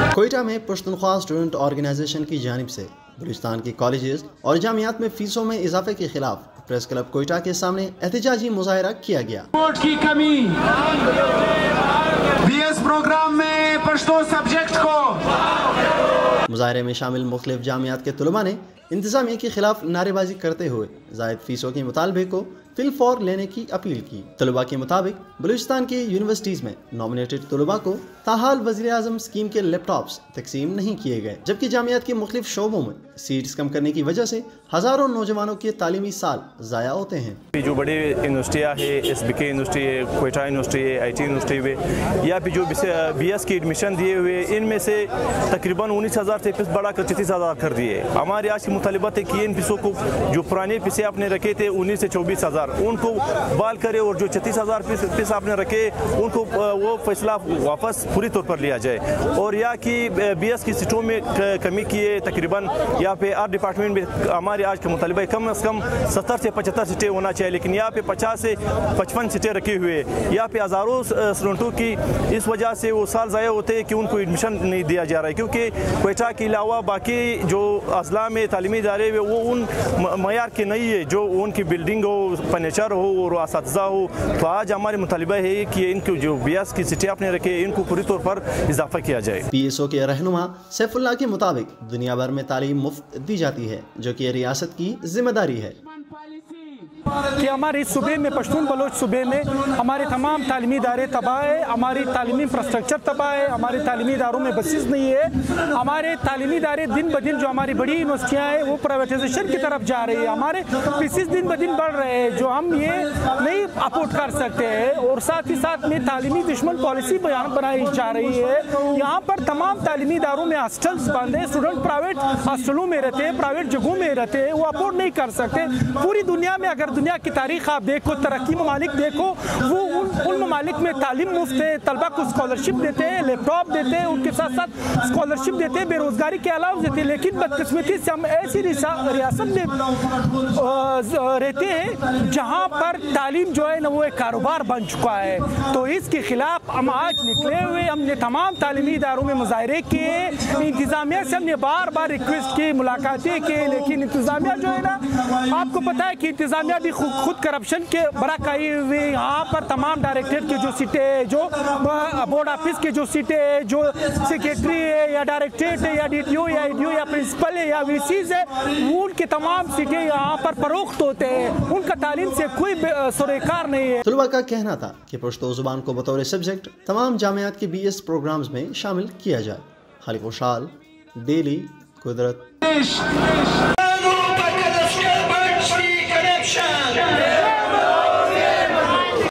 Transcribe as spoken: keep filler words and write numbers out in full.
کوئٹہ میں Pashtunkhwa student organization کی جانب سے بلوچستان کی کالجز اور جامعات میں فیسوں میں اضافے کے خلاف پریس کلب کوئٹہ کے سامنے احتجاجی مظاہرہ کیا گیا۔ ووٹ کی کمی، بی ایس پروگرام میں پشتو سبجیکٹ کو۔ مظاہرے میں شامل مختلف جامعات کے طلباء نے انتظامیہ کے خلاف نعرے بازی کرتے ہوئے زائد فیسوں کے مطالبے کو فی الفور لینے کی اپیل کی۔ طلباء کے مطابق بلوچستان کی یونیورسٹیز میں نامنیٹڈ طلباء کو تاحال وزیر اعظم اسکیم کے لیپ ٹاپس تقسیم نہیں کیے گئے، جبکہ جامعات کے مختلف شعبوں میں سیٹس کم کرنے کی وجہ سے ہزاروں نوجوانوں کے تعلیمی سال ضائع ہوتے ہیں۔ جو بڑے یونیورسٹیاں ہیں، ایس بی کے یونیورسٹی ہے، کوئٹہ یونیورسٹی ہے، آئی ٹی یونیورسٹی ہے، یا پھر جو بی ایس کی ایڈمیشن دیے ہوئے ان میں سے تقریباً انیس ہزار سے فیس بڑھا کر چھتیس ہزار کر دیے۔ ہمارے آج کی مطالبات ہے کہ ان فیسوں کو جو پرانے فیسیں آپ نے رکھے تھے انیس سے چوبیس ہزار ان کو بال کرے، اور جو چھتیس ہزار فیس آپ نے رکھے ان کو وہ فیصلہ واپس پوری طور پر لیا جائے، اور یا کہ بی ایس کی سیٹوں میں کمی کیے تقریباً یا پہ آرٹ ڈپارٹمنٹ میں ہمارے آج کا مطالبہ ہے کم از کم ستر سے پچہتر سیٹیں ہونا چاہیے، لیکن یہاں پہ پچاس سے پچپن سیٹیں رکھی ہوئے، یہاں پہ ہزاروں اسٹوڈنٹوں کی اس وجہ سے وہ سال ضائع ہوتے ہیں کہ ان کو ایڈمیشن نہیں دیا جا رہا ہے، کیونکہ کوئٹہ کے علاوہ باقی جو اضلاع میں تعلیمی ادارے وہ ان معیار کے نہیں ہے، جو ان کی بلڈنگ ہو، فرنیچر ہو اور اساتذہ ہو۔ تو آج ہمارے مطالبہ ہے کہ ان کو جو بی ایس کی سیٹیں آپ نے رکھے ان کو پوری طور پر اضافہ کیا جائے۔ پی ایس او کے رہنما سیف اللہ کے مطابق دنیا بھر میں تعلیم مفت دی جاتی ہے، جو کہ ریاست کی ذمہ داری ہے کہ ہمارے صوبے میں پشتون بلوچ صوبے میں ہمارے تمام تعلیمی ادارے تباہ ہے، ہماری تعلیمی انفراسٹرکچر تباہ ہے، ہمارے تعلیمی اداروں میں بسیز نہیں ہے، ہمارے تعلیمی ادارے دن بدن جو ہماری بڑی یونیورسٹیاں ہیں وہ پرائیویٹائزیشن کی طرف جا رہی ہے، ہمارے فیسز دن بدن بڑھ رہے ہیں جو ہم یہ نہیں اپورٹ کر سکتے ہیں، اور ساتھ ہی ساتھ میں تعلیمی دشمن پالیسی بیان بنائی جا رہی ہے۔ یہاں پر تمام تعلیمی اداروں میں ہاسٹلز بند ہیں، اسٹوڈنٹ پرائیویٹ ہاسٹلوں میں رہتے ہیں، پرائیویٹ جگہوں میں رہتے ہیں، وہ اپورٹ نہیں کر سکتے۔ پوری دنیا میں اگر دنیا کی تاریخ آپ دیکھو، ترقی ممالک دیکھو، وہ ان ممالک میں تعلیم مفت ہے، طلبہ کو اسکالرشپ دیتے ہیں، لیپ ٹاپ دیتے ہیں، ان کے ساتھ ساتھ اسکالرشپ دیتے ہیں، بے روزگاری کے علاوہ دیتے ہیں، لیکن بدقسمتی سے ہم ایسی ریاست میں رہتے ہیں جہاں پر تعلیم جو ہے نا وہ ایک کاروبار بن چکا ہے۔ تو اس کے خلاف ہم آج نکلے ہوئے، ہم نے تمام تعلیمی اداروں میں مظاہرے کیے، انتظامیہ سے ہم نے بار بار ریکویسٹ کی، ملاقاتیں کی، لیکن انتظامیہ جو ہے نا آپ کو پتا ہے کہ انتظامیہ بھی خود کرپشن کے براکائی ہوئے۔ یہاں پر تمام ڈائریکٹریٹ کی جو سیٹیں، جو بورڈ آفس کی جو سیٹیں، جو سیکریٹری ہے یا ڈائریکٹریٹ ہے یا ڈی ٹی او یا ای ڈی او یا پرنسپل ہے یا وی سیز ہے، ان کے تمام سیٹیں یہاں پر فروخت ہوتے ہیں، ان کا تعلیم سے کوئی سروکار نہیں ہے۔ طلباء کا کہنا تھا کہ پشتو زبان کو بطور سبجیکٹ تمام جامعات کے بی ایس پروگرامز میں شامل کیا جائے۔ خالق وشال، ڈیلی قدرت۔